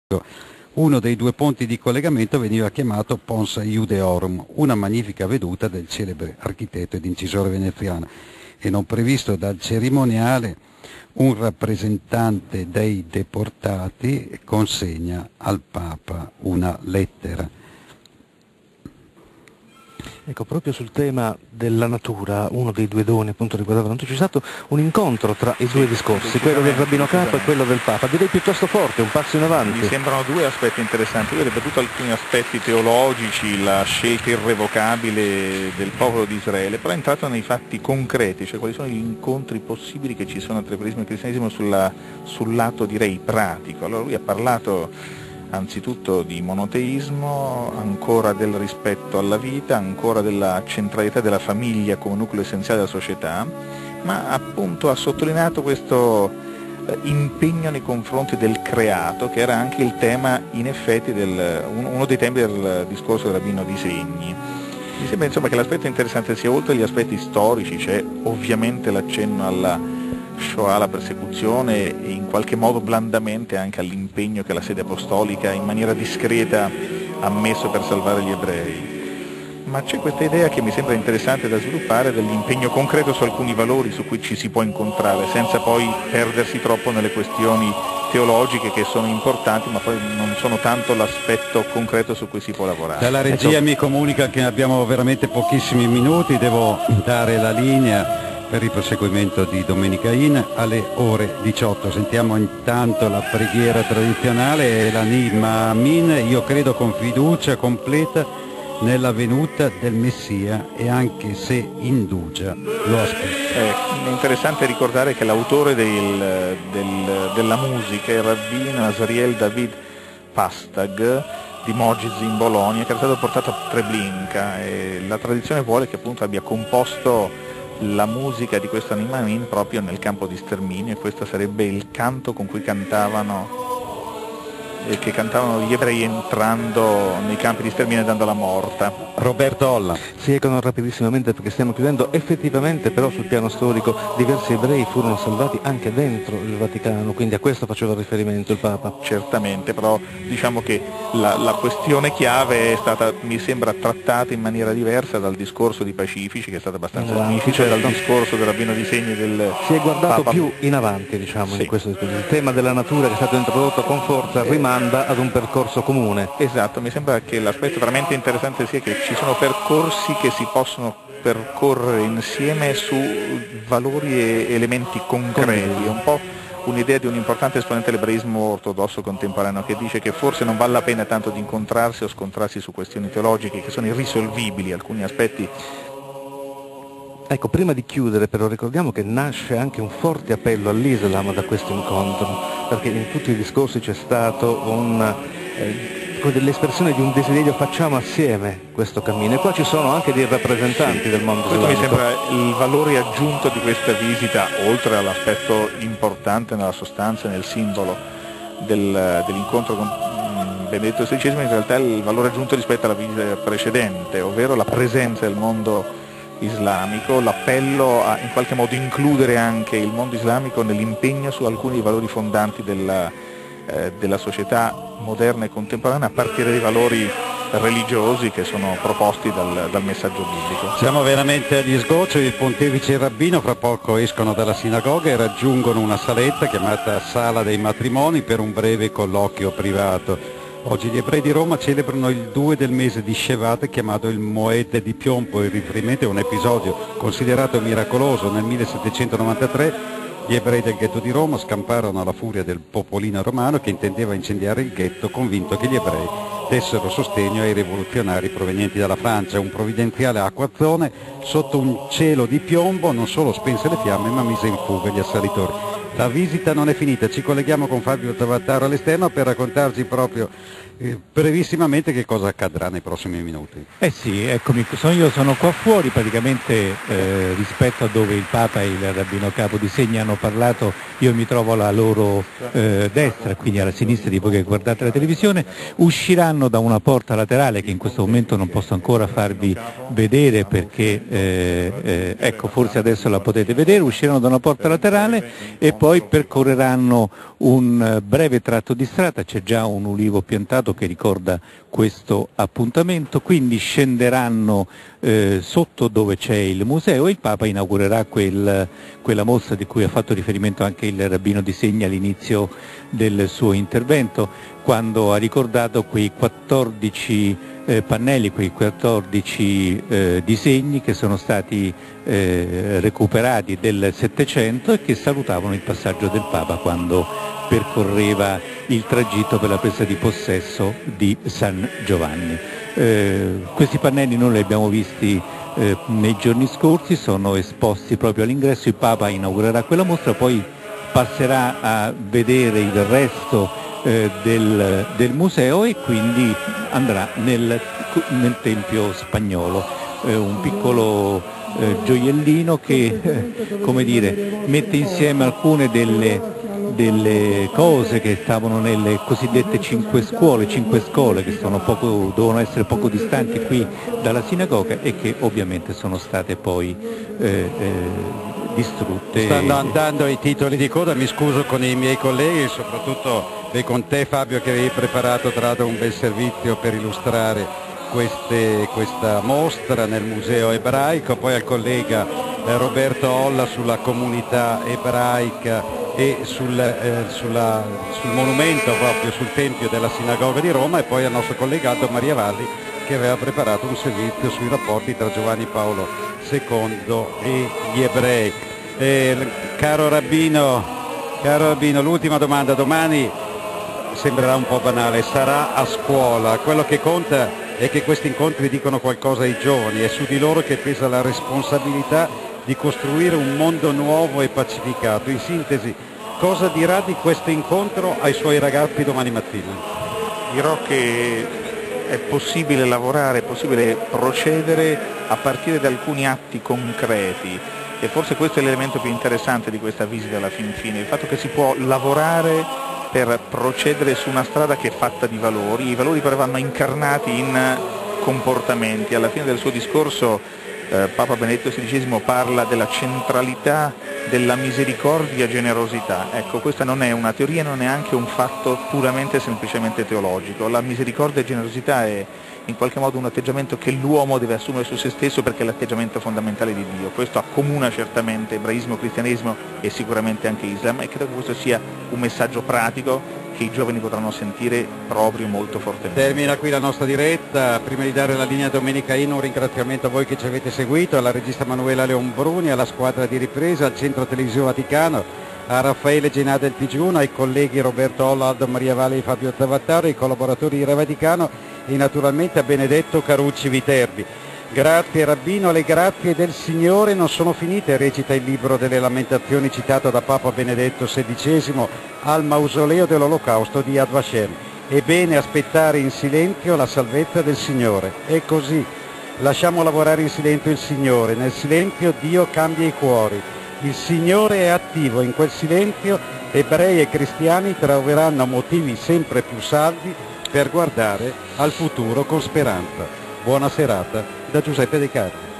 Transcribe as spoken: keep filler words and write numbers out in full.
Uno dei due ponti di collegamento veniva chiamato Pons Iudeorum, una magnifica veduta del celebre architetto ed incisore veneziano, e non previsto dal cerimoniale, un rappresentante dei deportati consegna al Papa una lettera. Ecco, proprio sul tema della natura, uno dei due doni appunto riguardava, c'è stato un incontro tra i due discorsi, quello del Rabbino Capo e quello del Papa, direi piuttosto forte, un passo in avanti. Mi sembrano due aspetti interessanti. Io ho ripetuto alcuni aspetti teologici, la scelta irrevocabile del popolo di Israele, però è entrato nei fatti concreti, cioè quali sono gli incontri possibili che ci sono tra il cristianesimo e il cristianesimo sulla, sul lato, direi, pratico. Allora lui ha parlato anzitutto di monoteismo, ancora del rispetto alla vita, ancora della centralità della famiglia come nucleo essenziale della società, ma appunto ha sottolineato questo impegno nei confronti del creato, che era anche il tema in effetti del, uno dei temi del discorso del Rabbino di Segni. Mi sembra insomma che l'aspetto interessante sia, oltre agli aspetti storici, c'è ovviamente l'accenno alla Shoah, alla persecuzione, e in qualche modo blandamente anche all'impegno che la sede apostolica in maniera discreta ha messo per salvare gli ebrei. Ma c'è questa idea che mi sembra interessante da sviluppare dell'impegno concreto su alcuni valori su cui ci si può incontrare, senza poi perdersi troppo nelle questioni teologiche, che sono importanti, ma poi non sono tanto l'aspetto concreto su cui si può lavorare. Dalla regia ecco. Mi comunica che abbiamo veramente pochissimi minuti, devo dare la linea per il proseguimento di Domenica In alle ore diciotto. Sentiamo intanto la preghiera tradizionale e la Nima Amin. Io credo con fiducia completa nella venuta del Messia, e anche se indugia lo aspetto. È interessante ricordare che l'autore del, del, della musica, il rabbino Azariel David Pastag di Mogiz in Bologna, che era stato portato a Treblinka, e la tradizione vuole che appunto abbia composto la musica di questo Nima Amin proprio nel campo di sterminio, e questo sarebbe il canto con cui cantavano e che cantavano gli ebrei entrando nei campi di sterminio e dando la morta. Roberto Olla. Si econo rapidissimamente perché stiamo chiudendo. Effettivamente però sul piano storico diversi ebrei furono salvati anche dentro il Vaticano, quindi a questo faceva riferimento il Papa. Certamente, però diciamo che la, la questione chiave è stata, mi sembra, trattata in maniera diversa dal discorso di Pacifici, che è stato abbastanza no, difficile, certo. dal discorso del Rabbino di Segni del Si è guardato Papa. più in avanti, diciamo, sì. in questo discorso. Il tema della natura, che è stato introdotto con forza, rimanda ad un percorso comune. Esatto, mi sembra che l'aspetto veramente interessante sia che ci sono percorsi che si possono percorrere insieme su valori e elementi concreti. È un po' un'idea di un importante esponente dell'ebraismo ortodosso contemporaneo, che dice che forse non vale la pena tanto di incontrarsi o scontrarsi su questioni teologiche che sono irrisolvibili, alcuni aspetti. Ecco, prima di chiudere però ricordiamo che nasce anche un forte appello all'Islam da questo incontro, perché in tutti i discorsi c'è stato un, eh, dell'espressione di un desiderio: facciamo assieme questo cammino, e qua ci sono anche dei rappresentanti sì. del mondo Questo islamico. mi sembra il valore aggiunto di questa visita, oltre all'aspetto importante nella sostanza, nel simbolo del, dell'incontro con Benedetto sedicesimo, in realtà il valore aggiunto rispetto alla visita precedente, ovvero la presenza del mondo islamico, l'appello a in qualche modo includere anche il mondo islamico nell'impegno su alcuni dei valori fondanti della, eh, della società moderna e contemporanea, a partire dai valori religiosi che sono proposti dal, dal messaggio biblico. Siamo veramente agli sgoccioli. Il pontefice e il rabbino fra poco escono dalla sinagoga e raggiungono una saletta chiamata Sala dei Matrimoni per un breve colloquio privato. Oggi gli ebrei di Roma celebrano il due del mese di Shevat, chiamato il Moed di Piombo, in riferimento a un episodio considerato miracoloso. Nel millesettecentonovantatré gli ebrei del ghetto di Roma scamparono alla furia del popolino romano, che intendeva incendiare il ghetto, convinto che gli ebrei dessero sostegno ai rivoluzionari provenienti dalla Francia. Un provvidenziale acquazzone sotto un cielo di piombo non solo spense le fiamme, ma mise in fuga gli assalitori. La visita non è finita, ci colleghiamo con Fabio Tavattaro all'esterno per raccontarci proprio eh, brevissimamente che cosa accadrà nei prossimi minuti. Eh sì, eccomi, sono, io sono qua fuori praticamente eh, rispetto a dove il Papa e il Rabbino Capo di Segni hanno parlato. Io mi trovo alla loro eh, destra, quindi alla sinistra di voi che guardate la televisione. Usciranno da una porta laterale che in questo momento non posso ancora farvi vedere perché eh, eh, ecco, forse adesso la potete vedere. Usciranno da una porta laterale e poi percorreranno un breve tratto di strada, c'è già un ulivo piantato che ricorda questo appuntamento, quindi scenderanno eh, sotto dove c'è il museo e il Papa inaugurerà quel, quella mostra di cui ha fatto riferimento anche il rabbino Di Segni all'inizio del suo intervento, quando ha ricordato quei quattordici eh, pannelli, quei quattordici eh, disegni che sono stati eh, recuperati del Settecento e che salutavano il passaggio del Papa quando percorreva il tragitto per la presa di possesso di San Giovanni. Eh, questi pannelli noi li abbiamo visti eh, nei giorni scorsi, sono esposti proprio all'ingresso, il Papa inaugurerà quella mostra, poi passerà a vedere il resto eh, del, del museo e quindi andrà nel, nel Tempio Spagnolo, eh, un piccolo eh, gioiellino che eh, come dire, mette insieme alcune delle delle cose che stavano nelle cosiddette cinque scuole, cinque scuole che sono poco, dovevano essere poco distanti qui dalla sinagoga e che ovviamente sono state poi eh, eh, distrutte. Stanno andando i titoli di coda, mi scuso con i miei colleghi, soprattutto e con te Fabio che avevi preparato tra l'altro un bel servizio per illustrare queste, questa mostra nel Museo Ebraico, poi al collega eh, Roberto Olla sulla comunità ebraica e sul, eh, sulla, sul monumento proprio sul Tempio della Sinagoga di Roma, e poi al nostro collega Aldo Maria Valli che aveva preparato un servizio sui rapporti tra Giovanni Paolo secondo e gli ebrei. Eh, caro Rabbino, caro Rabbino, l'ultima domanda, domani sembrerà un po' banale, sarà a scuola, quello che conta è che questi incontri dicono qualcosa ai giovani, è su di loro che pesa la responsabilità di costruire un mondo nuovo e pacificato. In sintesi, cosa dirà di questo incontro ai suoi ragazzi domani mattina? Dirò che è possibile lavorare, è possibile procedere a partire da alcuni atti concreti e forse questo è l'elemento più interessante di questa visita alla fin fine, il fatto che si può lavorare per procedere su una strada che è fatta di valori, i valori però vanno incarnati in comportamenti. Alla fine del suo discorso Eh, Papa Benedetto sedicesimo parla della centralità della misericordia e generosità. Ecco, questa non è una teoria, non è neanche un fatto puramente e semplicemente teologico. La misericordia e generosità è in qualche modo un atteggiamento che l'uomo deve assumere su se stesso perché è l'atteggiamento fondamentale di Dio. Questo accomuna certamente ebraismo, cristianesimo e sicuramente anche Islam, e credo che questo sia un messaggio pratico che i giovani potranno sentire proprio molto fortemente. Termina qui la nostra diretta. Prima di dare la linea a Domenica In, un ringraziamento a voi che ci avete seguito, alla regista Manuela Leonbruni, alla squadra di ripresa, al Centro Televisivo Vaticano, a Raffaele Genà del T G uno, ai colleghi Roberto Olla, Aldo Maria Valli e Fabio Tavattaro, ai collaboratori di Re Vaticano e naturalmente a Benedetto Carucci Viterbi. Grazie Rabbino, le grazie del Signore non sono finite, recita il libro delle Lamentazioni citato da Papa Benedetto sedicesimo al mausoleo dell'Olocausto di Yad Vashem. È bene aspettare in silenzio la salvezza del Signore. È così, lasciamo lavorare in silenzio il Signore, nel silenzio Dio cambia i cuori. Il Signore è attivo, in quel silenzio ebrei e cristiani troveranno motivi sempre più saldi per guardare al futuro con speranza. Buona serata da Giuseppe De Carli.